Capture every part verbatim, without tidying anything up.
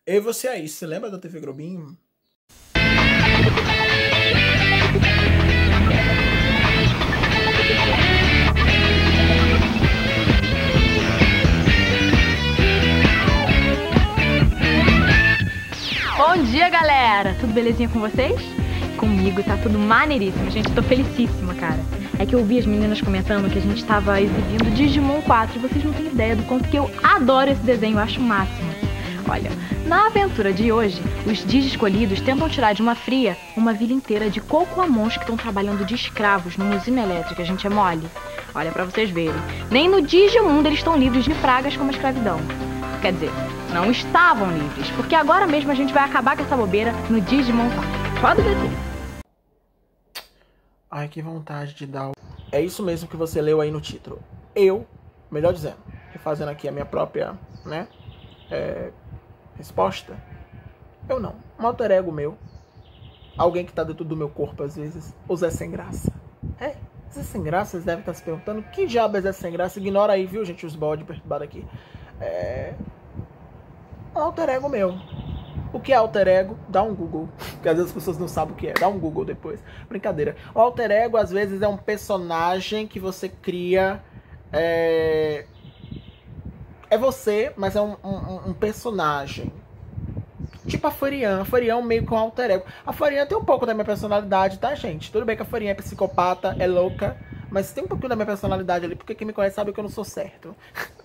E você aí, você lembra da T V Globinho? Bom dia, galera! Tudo belezinha com vocês? Comigo tá tudo maneiríssimo, gente. Eu tô felicíssima, cara. É que eu vi as meninas comentando que a gente tava exibindo Digimon quatro e vocês não têm ideia do quanto que eu adoro esse desenho, eu acho o máximo. Olha, na aventura de hoje, os Digi escolhidos tentam tirar de uma fria uma vila inteira de Cocoamons que estão trabalhando de escravos numa usina elétrica, a gente é mole. Olha, pra vocês verem, nem no Digimundo eles estão livres de pragas como a escravidão. Quer dizer, não estavam livres, porque agora mesmo a gente vai acabar com essa bobeira no Digimon quatro. Pode ver tudo. Ai, que vontade de dar o... É isso mesmo que você leu aí no título. Eu, melhor dizendo, fazendo aqui a minha própria, né, é, resposta. Eu não. Um alter ego meu. Alguém que tá dentro do meu corpo às vezes. O Zé Sem Graça. É, Zé Sem Graça, vocês devem estar se perguntando que diabo é Zé Sem Graça. Ignora aí, viu, gente, os bodes perturbados aqui. É... Um alter ego meu. O que é alter ego? Dá um Google. Porque às vezes as pessoas não sabem o que é. Dá um Google depois. Brincadeira. O alter ego, às vezes, é um personagem que você cria... É, é você, mas é um, um, um personagem. Tipo a Farian. A Farian é meio que um alter ego. A Farian tem um pouco da minha personalidade, tá, gente? Tudo bem que a Farian é psicopata, é louca. Mas tem um pouquinho da minha personalidade ali. Porque quem me conhece sabe que eu não sou certo.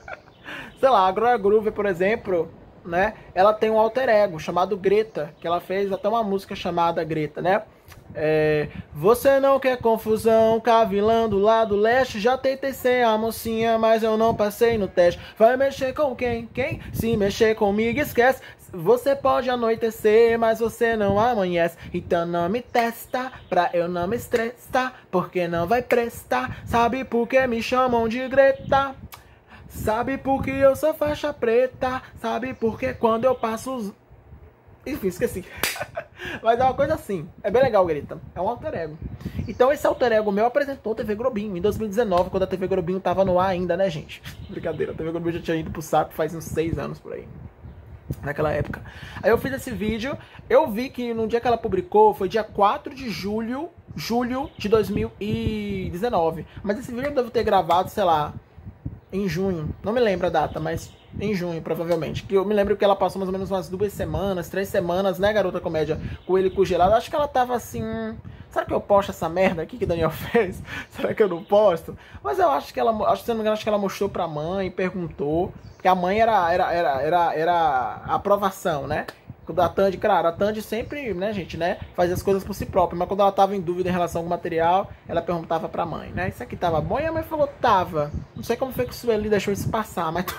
Sei lá, a Gloria Groove, por exemplo... Né? Ela tem um alter ego chamado Greta, que ela fez até uma música chamada Greta, né? É, você não quer confusão, cavilando lá do leste. Já tentei ser a mocinha, mas eu não passei no teste. Vai mexer com quem? Quem? Se mexer comigo, esquece. Você pode anoitecer, mas você não amanhece. Então não me testa, pra eu não me estressar, porque não vai prestar. Sabe por que me chamam de Greta? Sabe por que eu sou faixa preta? Sabe por que quando eu passo os... Enfim, esqueci. Mas é uma coisa assim. É bem legal, Greta. É um alter ego. Então esse alter ego meu apresentou a T V Globinho em dois mil e dezenove, quando a T V Globinho tava no ar ainda, né, gente? Brincadeira. A T V Globinho já tinha ido pro saco faz uns seis anos por aí. Naquela época. Aí eu fiz esse vídeo. Eu vi que no dia que ela publicou foi dia quatro de julho, julho de dois mil e dezenove. Mas esse vídeo eu devo ter gravado, sei lá, em junho, não me lembro a data, mas em junho, provavelmente. Que eu me lembro que ela passou mais ou menos umas duas semanas, três semanas, né, Garota Comédia, com ele congelado. Acho que ela tava assim... Será que eu posto essa merda aqui que o Daniel fez? Será que eu não posto? Mas eu acho que ela... Acho, se não me engano, acho que ela mostrou pra mãe, perguntou. Porque a mãe era, era, era, era, era a aprovação, né? Quando a Tandy, claro, a Tandy sempre, né, gente, né, fazia as coisas por si própria, mas quando ela tava em dúvida em relação ao material, ela perguntava pra mãe, né, isso aqui tava bom? E a mãe falou, tava. Não sei como foi que o Sueli deixou isso passar, mas,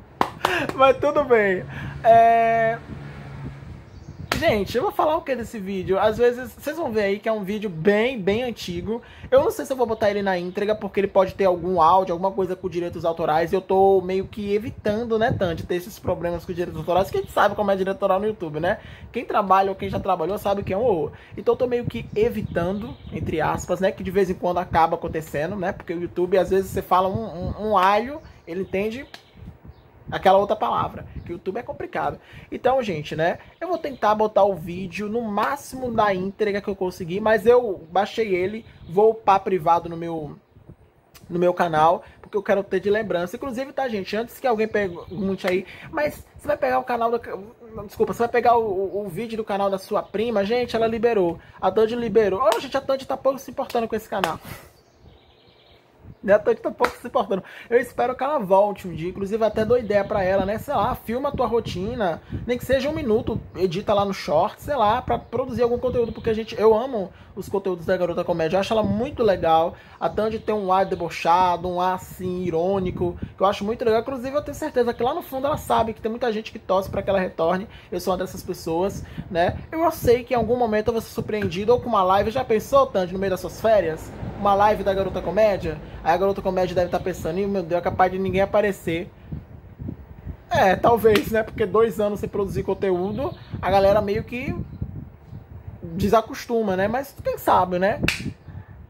mas tudo bem. É... Gente, eu vou falar o que desse vídeo? Às vezes, vocês vão ver aí que é um vídeo bem, bem antigo. Eu não sei se eu vou botar ele na íntegra, porque ele pode ter algum áudio, alguma coisa com direitos autorais. E eu tô meio que evitando, né, Tandy, ter esses problemas com direitos autorais. Que a gente sabe como é direito autoral no YouTube, né? Quem trabalha ou quem já trabalhou sabe que é um horror. Então eu tô meio que evitando, entre aspas, né, que de vez em quando acaba acontecendo, né? Porque o YouTube, às vezes, você fala um, um, um alho, ele entende... aquela outra palavra, que o YouTube é complicado. Então, gente, né, eu vou tentar botar o vídeo no máximo da íntegra que eu conseguir, mas eu baixei ele, vou upar privado no meu, no meu canal, porque eu quero ter de lembrança. Inclusive, tá, gente, antes que alguém pergunte aí, mas você vai pegar o canal do... Desculpa, você vai pegar o, o, o vídeo do canal da sua prima? Gente, ela liberou. A Tandy liberou. Oh, gente, a Tandy tá pouco se importando com esse canal. A Tandy tá um pouco se importando. Eu espero que ela volte um dia. Inclusive até dou ideia pra ela, né? Sei lá, filma a tua rotina. Nem que seja um minuto, edita lá no short, sei lá, pra produzir algum conteúdo. Porque a gente, eu amo os conteúdos da Garota Comédia. Eu acho ela muito legal. A Tandy tem um ar debochado, um ar assim, irônico, que eu acho muito legal. Inclusive eu tenho certeza que lá no fundo ela sabe que tem muita gente que torce pra que ela retorne. Eu sou uma dessas pessoas, né? Eu sei que em algum momento eu vou ser surpreendido ou com uma live. Já pensou, Tandy, no meio das suas férias? Uma live da Garota Comédia? Aí a Garota Comédia deve estar pensando, meu Deus, é capaz de ninguém aparecer. É, talvez, né? Porque dois anos sem produzir conteúdo, a galera meio que desacostuma, né? Mas quem sabe, né?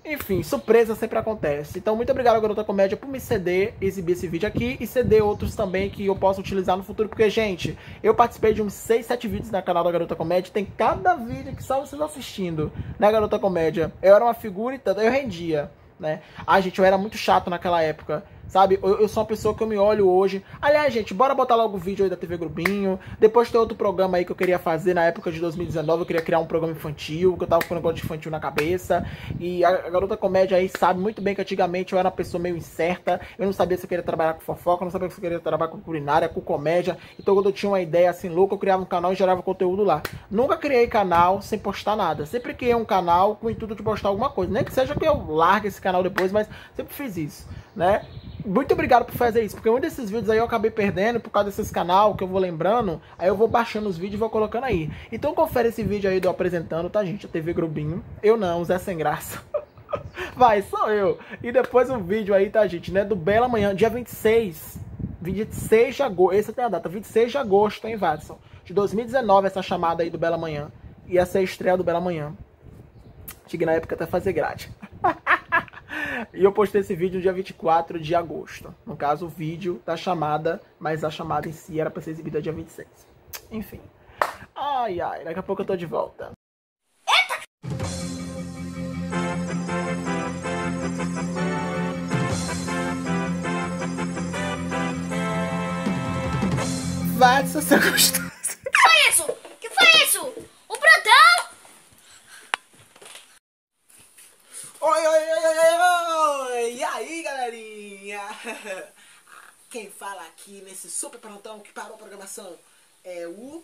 Enfim, surpresa sempre acontece. Então, muito obrigado, Garota Comédia, por me ceder, exibir esse vídeo aqui e ceder outros também que eu possa utilizar no futuro. Porque, gente, eu participei de uns seis, sete vídeos no canal da Garota Comédia. Tem cada vídeo que só vocês assistindo, né, Garota Comédia? Eu era uma figura e tanto, eu rendia, né? Ah, gente, eu era muito chato naquela época. Sabe, eu, eu sou uma pessoa que eu me olho hoje. Aliás, gente, bora botar logo o vídeo aí da T V Globinho. Depois tem outro programa aí que eu queria fazer na época de dois mil e dezenove. Eu queria criar um programa infantil, que eu tava com um negócio de infantil na cabeça. E a, a Garota Comédia aí sabe muito bem que antigamente eu era uma pessoa meio incerta. Eu não sabia se eu queria trabalhar com fofoca, eu não sabia se eu queria trabalhar com culinária, com comédia. Então quando eu tinha uma ideia assim louca, eu criava um canal e gerava conteúdo lá. Nunca criei canal sem postar nada. Sempre criei um canal com o intuito de postar alguma coisa. Nem que seja que eu largue esse canal depois, mas sempre fiz isso, né? Muito obrigado por fazer isso, porque um desses vídeos aí eu acabei perdendo por causa desses canal que eu vou lembrando, aí eu vou baixando os vídeos e vou colocando aí. Então confere esse vídeo aí do apresentando, tá, gente? A T V Globinho. Eu não, Zé Sem Graça. Vai, sou eu. E depois um vídeo aí, tá, gente, né? Do Bela Manhã, dia vinte e seis. vinte e seis de agosto, essa tem a data, vinte e seis de agosto, hein, Watson? De dois mil e dezenove, essa chamada aí do Bela Manhã. E essa é a estreia do Bela Manhã. Cheguei na época até fazer grade. E eu postei esse vídeo no dia vinte e quatro de agosto. No caso, o vídeo da chamada, mas a chamada em si era pra ser exibida dia vinte e seis. Enfim. Ai, ai, daqui a pouco eu tô de volta. Vai, se você gostou. Que foi isso? Que foi isso? O plantão? Oi, oi, oi, oi, oi! E aí, galerinha? Quem fala aqui nesse super plantão que parou a programação é o...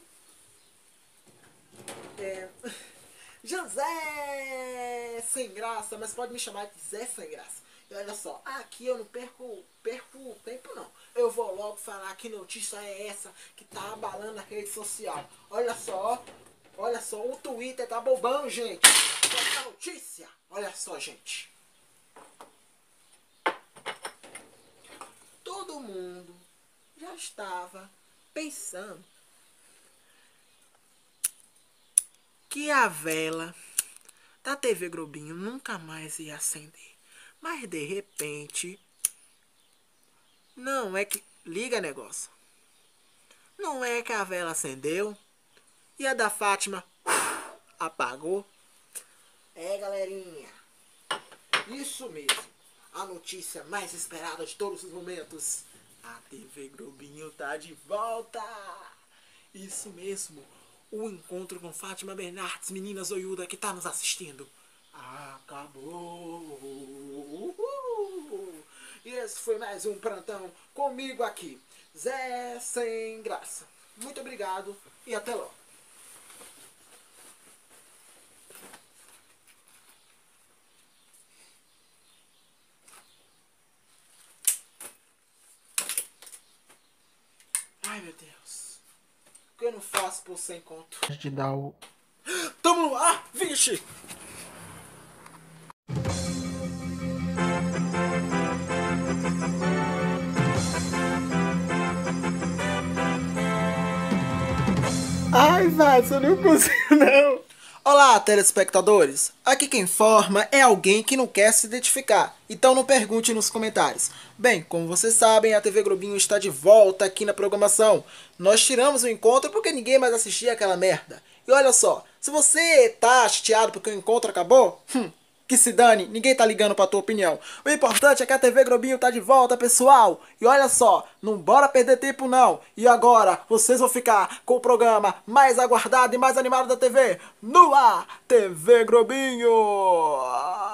É... José Sem Graça, mas pode me chamar de Zé Sem Graça. E olha só, aqui eu não perco, perco tempo não. Eu vou logo falar que notícia é essa que tá abalando a rede social. Olha só, olha só, o Twitter tá bobando, gente. Essa notícia. Olha só, gente. Todo mundo já estava pensando que a vela da T V Globinho nunca mais ia acender. Mas de repente, não é que... Liga, negócio. Não é que a vela acendeu e a da Fátima apagou. É, galerinha, isso mesmo, a notícia mais esperada de todos os momentos, a T V Globinho tá de volta. Isso mesmo, o encontro com Fátima Bernardes, menina zoiuda que tá nos assistindo, acabou. Uhul. E esse foi mais um plantão comigo aqui, Zé Sem Graça. Muito obrigado e até logo. Ai, meu Deus. O que eu não faço por sem conto? De dar o... Tamo no ar, vixe! Ai, Watson, eu não consigo não. Olá, telespectadores. Aqui quem informa é alguém que não quer se identificar. Então não pergunte nos comentários. Bem, como vocês sabem, a T V Globinho está de volta aqui na programação. Nós tiramos o encontro porque ninguém mais assistia aquela merda. E olha só, se você tá chateado porque o encontro acabou, hum, que se dane, ninguém tá ligando pra tua opinião. O importante é que a T V Globinho tá de volta, pessoal. E olha só, não bora perder tempo não. E agora, vocês vão ficar com o programa mais aguardado e mais animado da T V. No ar, T V Globinho!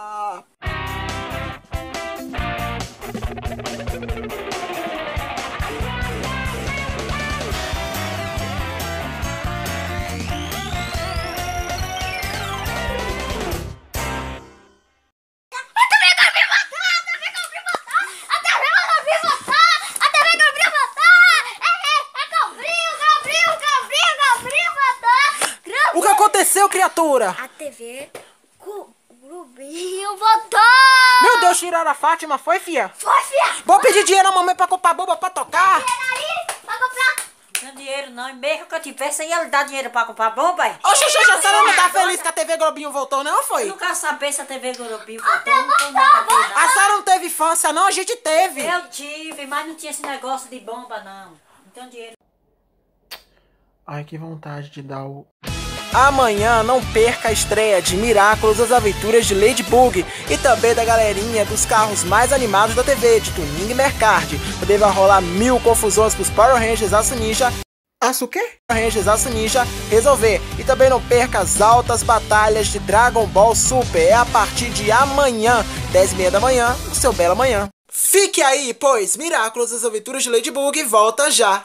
Criatura! A T V Globinho votou! Meu Deus, tiraram a Fátima, foi, fia? Foi, fia! Vou pedir dinheiro à mamãe pra comprar boba pra tocar! Dinheiro aí, pra comprar! Dinheiro. dinheiro não, e mesmo que eu tivesse, aí ele dá dinheiro pra comprar bomba, é? Ô, Xuxa, a senhora não tá feliz que a T V Globinho voltou, não, Eu foi? não quero saber se a T V Globinho voltou, não tem nada a ver, não. A senhora não teve infância, não? A gente teve. Eu tive, mas não tinha esse negócio de bomba, não. Não tenho dinheiro. Ai, que vontade de dar o... Amanhã não perca a estreia de Miraculous, as aventuras de Ladybug e também da galerinha dos carros mais animados da T V, de Tuning e Mercard. Também vai rolar mil confusões pros Power Rangers Aço Ninja. Aço o quê? Power Rangers Aço Ninja resolver. E também não perca as altas batalhas de Dragon Ball Super. É a partir de amanhã, dez e meia da manhã, no seu Bela Manhã. Fique aí, pois Miraculous, as aventuras de Ladybug volta já.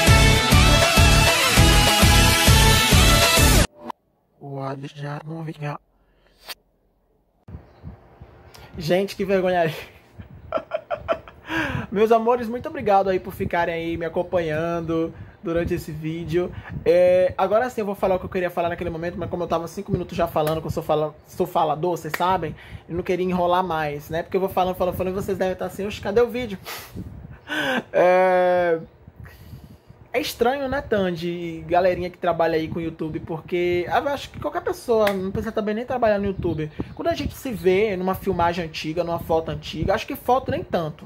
Já não vinha. Gente, que vergonha. Meus amores, muito obrigado aí por ficarem aí me acompanhando durante esse vídeo. É, agora sim eu vou falar o que eu queria falar naquele momento, mas como eu tava cinco minutos já falando, que eu sou, fala, sou falador, vocês sabem, eu não queria enrolar mais, né? Porque eu vou falando, falando, falando, e vocês devem estar assim, oxe, cadê o vídeo? É... É estranho, né, Tandy, galerinha que trabalha aí com o YouTube, porque eu acho que qualquer pessoa, não precisa também nem trabalhar no YouTube, quando a gente se vê numa filmagem antiga, numa foto antiga, acho que foto nem tanto,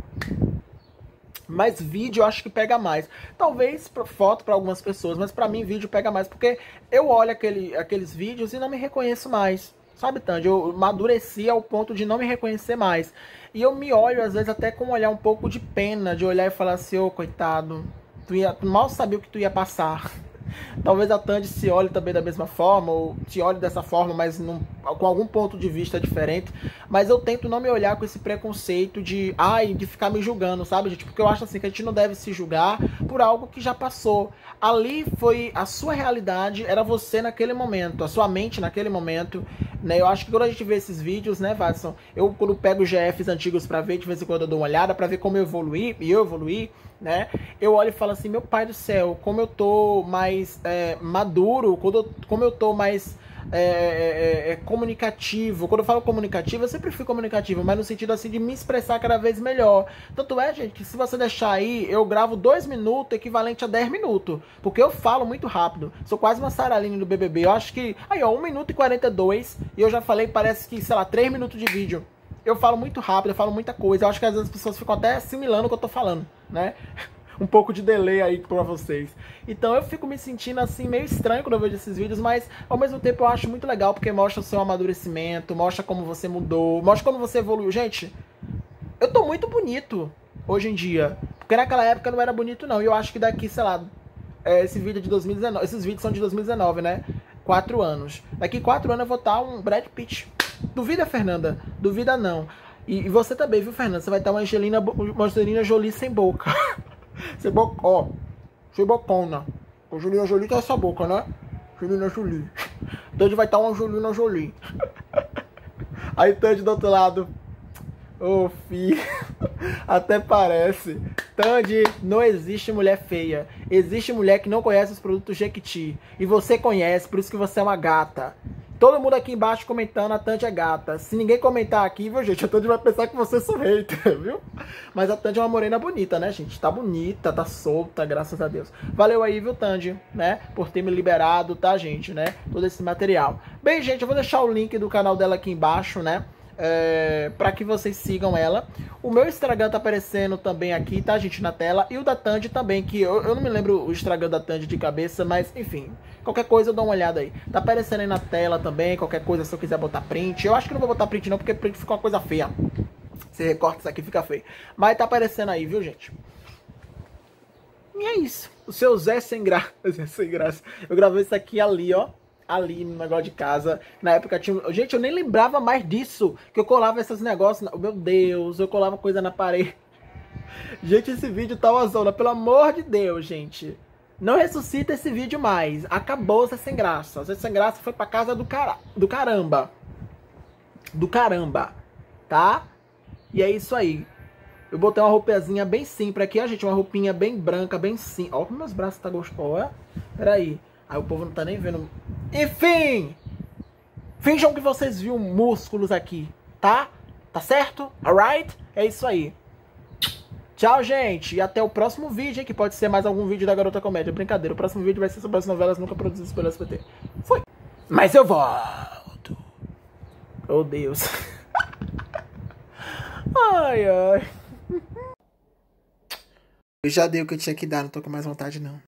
mas vídeo eu acho que pega mais. Talvez foto para algumas pessoas, mas pra mim vídeo pega mais, porque eu olho aquele, aqueles vídeos e não me reconheço mais. Sabe, Tandy, eu amadureci ao ponto de não me reconhecer mais. E eu me olho, às vezes, até com um olhar um pouco de pena, de olhar e falar assim, ô, coitado... Tu, ia, tu mal sabia o que tu ia passar. Talvez a Tandy se olhe também da mesma forma, ou se olhe dessa forma, mas num, com algum ponto de vista diferente. Mas eu tento não me olhar com esse preconceito de, ai, de ficar me julgando, sabe, gente? Porque eu acho assim que a gente não deve se julgar por algo que já passou. Ali foi a sua realidade, era você naquele momento, a sua mente naquele momento, né? Eu acho que quando a gente vê esses vídeos, né, Watson? Eu, quando pego os G Fs antigos pra ver, de vez em quando eu dou uma olhada pra ver como eu evoluí, e eu evoluí, né? Eu olho e falo assim, meu pai do céu, como eu tô mais é, maduro, quando eu, como eu tô mais é, é, é, comunicativo. Quando eu falo comunicativo, eu sempre fui comunicativo, mas no sentido assim de me expressar cada vez melhor. Tanto é, gente, que se você deixar aí, eu gravo dois minutos equivalente a dez minutos, porque eu falo muito rápido. Sou quase uma Saraline do B B B. Eu acho que, aí ó, um minuto e quarenta e dois, e eu já falei, parece que, sei lá, três minutos de vídeo. Eu falo muito rápido, eu falo muita coisa. Eu acho que às vezes as pessoas ficam até assimilando o que eu tô falando, né? Um pouco de delay aí pra vocês. Então eu fico me sentindo assim meio estranho quando eu vejo esses vídeos, mas ao mesmo tempo eu acho muito legal, porque mostra o seu amadurecimento, mostra como você mudou, mostra como você evoluiu. Gente, eu tô muito bonito hoje em dia, porque naquela época eu não era bonito não. E eu acho que daqui, sei lá, esse vídeo de dois mil e dezenove, esses vídeos são de dois mil e dezenove, né? Quatro anos. Daqui quatro anos eu vou estar um Brad Pitt. Duvida, Fernanda? Duvida não. E, e você também, viu, Fernanda? Você vai estar uma Angelina, uma Angelina Jolie sem boca. Sem boca, ó. Sem bocona. A Angelina Jolie tem essa boca, né? Angelina Jolie. Tandy vai estar uma Angelina Jolie. Aí Tandy do outro lado. Ô, oh, filho. Até parece. Tandy, não existe mulher feia. Existe mulher que não conhece os produtos Jequiti. E você conhece, por isso que você é uma gata. Todo mundo aqui embaixo comentando, a Tandy é gata. Se ninguém comentar aqui, viu, gente, a Tandy vai pensar que você sou hater, viu? Mas a Tandy é uma morena bonita, né, gente? Tá bonita, tá solta, graças a Deus. Valeu aí, viu, Tandy, né? Por ter me liberado, tá, gente, né? Todo esse material. Bem, gente, eu vou deixar o link do canal dela aqui embaixo, né? É, para que vocês sigam ela. O meu Instagram tá aparecendo também aqui, tá, gente, na tela. E o da Tandy também, que eu, eu não me lembro o Instagram da Tandy de cabeça, mas enfim, qualquer coisa eu dou uma olhada aí. Tá aparecendo aí na tela também, qualquer coisa se eu quiser botar print. Eu acho que não vou botar print não, porque print fica uma coisa feia. Você recorta isso aqui, fica feio. Mas tá aparecendo aí, viu, gente? E é isso. O seu Zé sem graça. Zé sem graça. Eu gravei isso aqui ali, ó. Ali no negócio de casa. Na época tinha... Gente, eu nem lembrava mais disso. Que eu colava esses negócios... Meu Deus, eu colava coisa na parede. Gente, esse vídeo tá uma zona. Pelo amor de Deus, gente. Não ressuscita esse vídeo mais. Acabou Zé sem graça. O Zé sem graça foi pra casa do, cara... do caramba. Do caramba. Tá? E é isso aí. Eu botei uma roupazinha bem simples aqui, ó, gente. Uma roupinha bem branca, bem simples. Ó como meus braços tá gostosos. Peraí. Aí o povo não tá nem vendo. Enfim! Finjam que vocês viram músculos aqui, tá? Tá certo? Alright? É isso aí. Tchau. Tchau, gente. E até o próximo vídeo, hein, que pode ser mais algum vídeo da Garota Comédia. Brincadeira, o próximo vídeo vai ser sobre as novelas nunca produzidas pelo S B T. Foi. Mas eu volto. Oh, Deus. Ai, ai. Eu já dei o que eu tinha que dar, não tô com mais vontade, não.